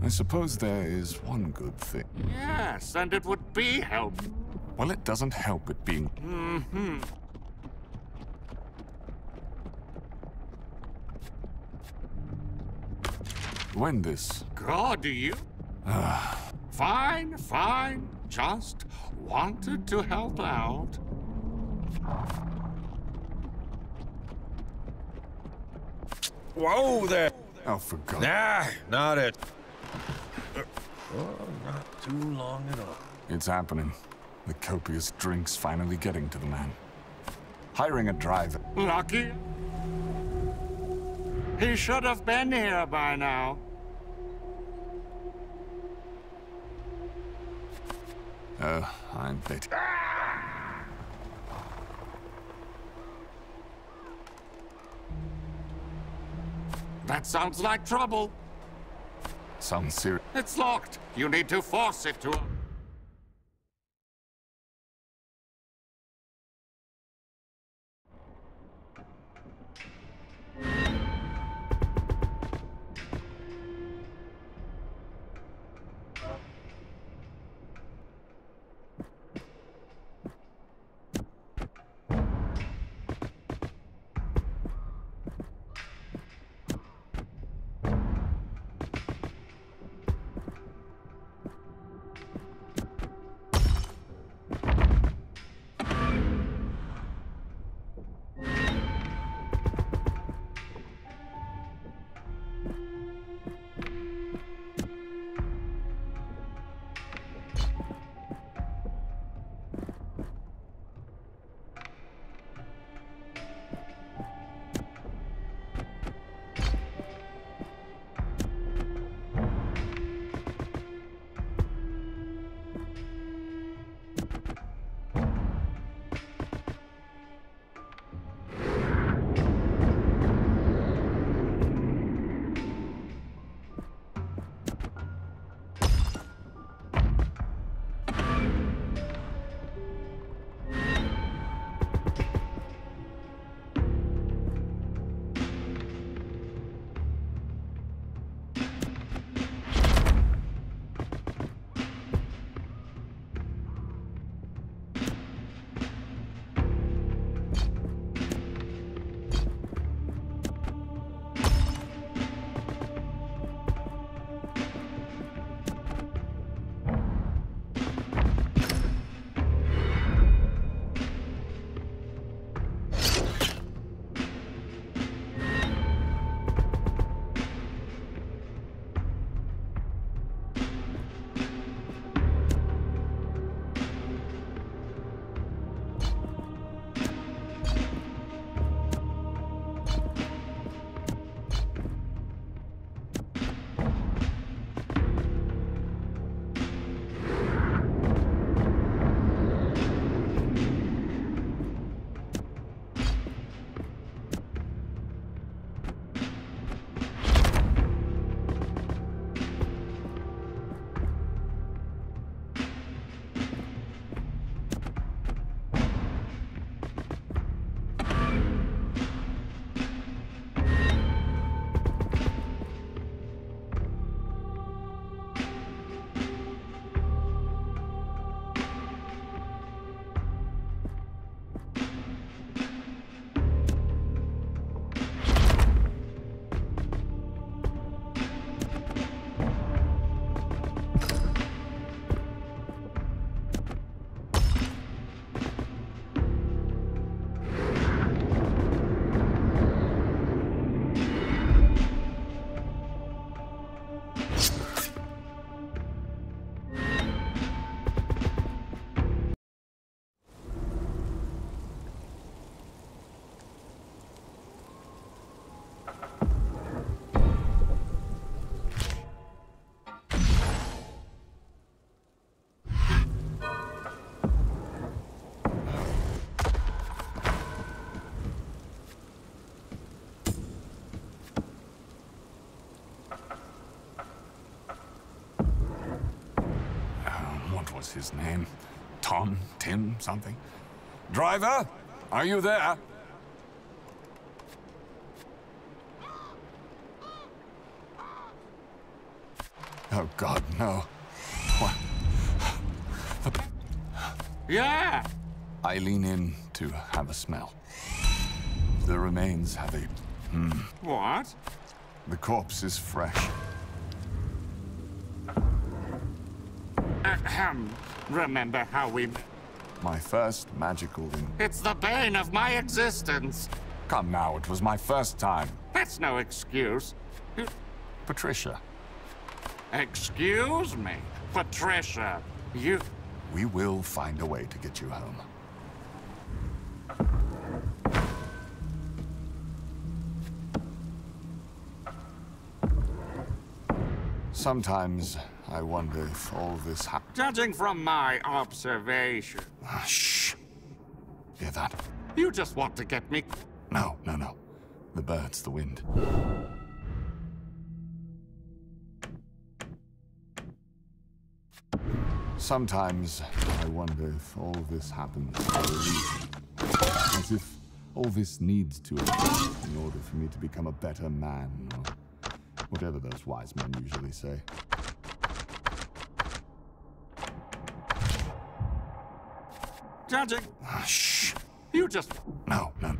I suppose there is one good thing. Yes, and it would be helpful. Well, it doesn't help it being... When this... God, do you? Fine, fine. Just wanted to help out. Whoa there! Oh, for God. Nah, not it. Oh, not too long at all. It's happening. The copious drink's finally getting to the man. Hiring a driver. Lucky. He should have been here by now. I bet. That sounds like trouble. Sounds serious. It's locked. You need to force it to... was his name? Tom? Tim? Something? Driver? Are you there? Oh, God, no. What? Yeah! I lean in to have a smell. The remains have a... What? The corpse is fresh. Ahem. Remember how we... My first magical... It's the bane of my existence. Come now, it was my first time. That's no excuse. Patricia, Excuse me, Patricia. You... we will find a way to get you home. Sometimes I wonder if all this Judging from my observation, Shh. Hear that? you just want to get me... No, no, no. The birds, the wind. Sometimes I wonder if all this happens for a reason. As if all this needs to occur in order for me to become a better man, or whatever those wise men usually say. Judging... Shh. You just... No, no.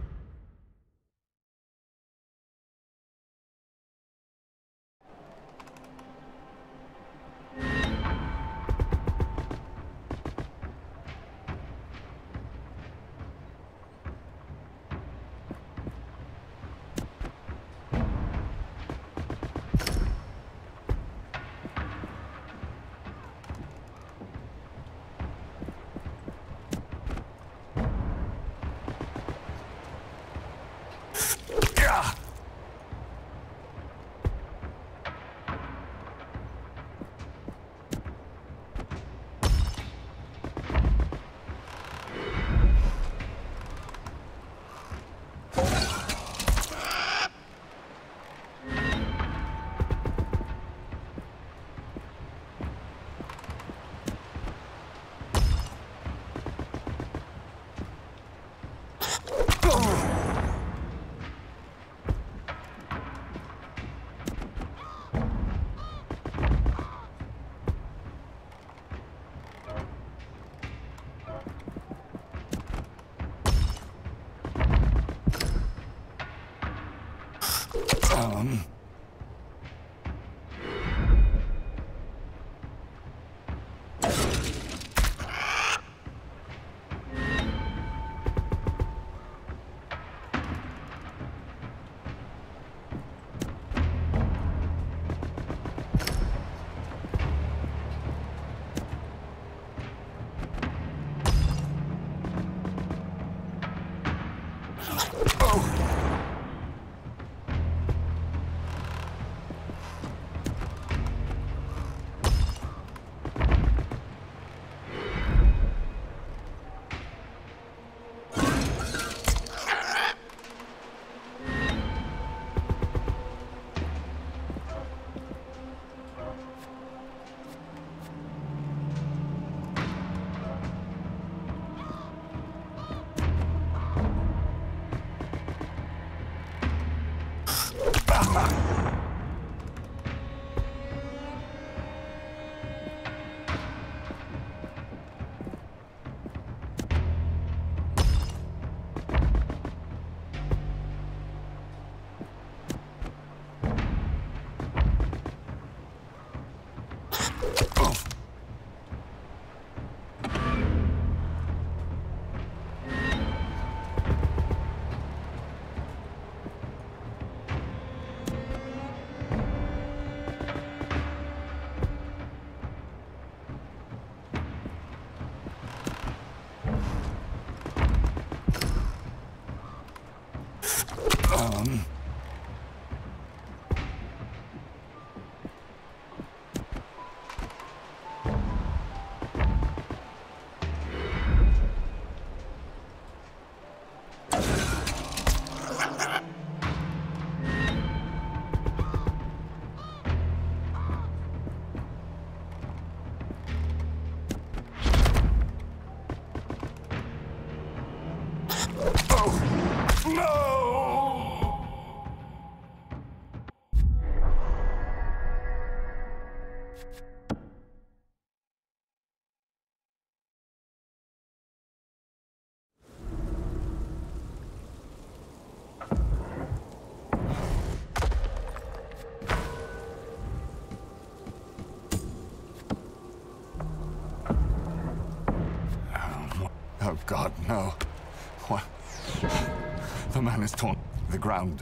Oh God, no. What? The man is torn. The ground.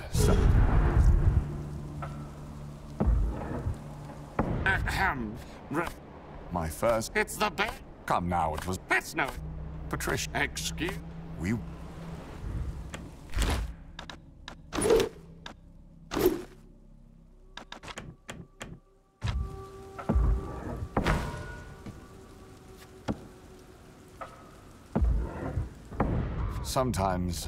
Ahem. My first. It's the best. Come now, it was That's no. Patricia. Excuse. We. Sometimes.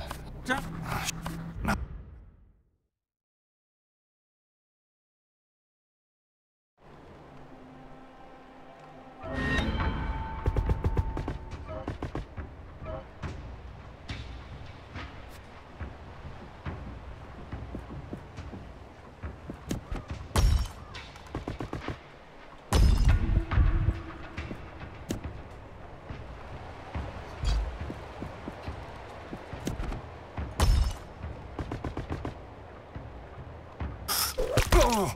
Oh!